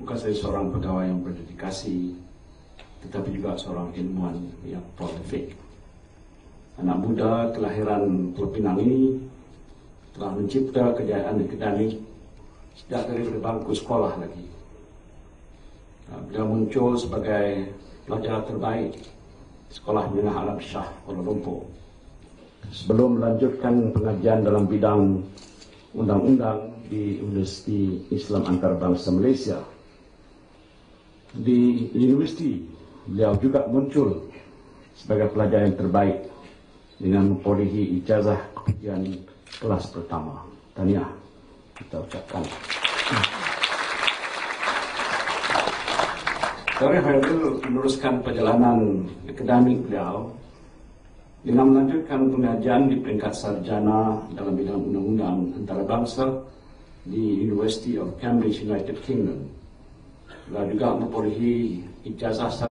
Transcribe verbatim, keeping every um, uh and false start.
bukan saja seorang pegawai yang berdedikasi, tetapi juga seorang ilmuwan yang prolific. Anak muda kelahiran Pulau Pinang ini telah mencipta kejayaan akademik sejak dari bangku sekolah lagi. Beliau muncul sebagai pelajar terbaik Sekolah Menengah Alam Shah Kuala Lumpur. Sebelum melanjutkan pengajian dalam bidang undang-undang di Universiti Islam Antarabangsa Malaysia, di universiti beliau juga muncul sebagai pelajar yang terbaik dengan memperolehi ijazah kepegian kelas pertama. Tahniah kita ucapkan. Khairil meneruskan perjalanan akademik beliau dengan melanjutkan pengajian di peringkat sarjana dalam bidang undang-undang antarabangsa di University of Cambridge, United Kingdom. Beliau juga memperolehi ijazah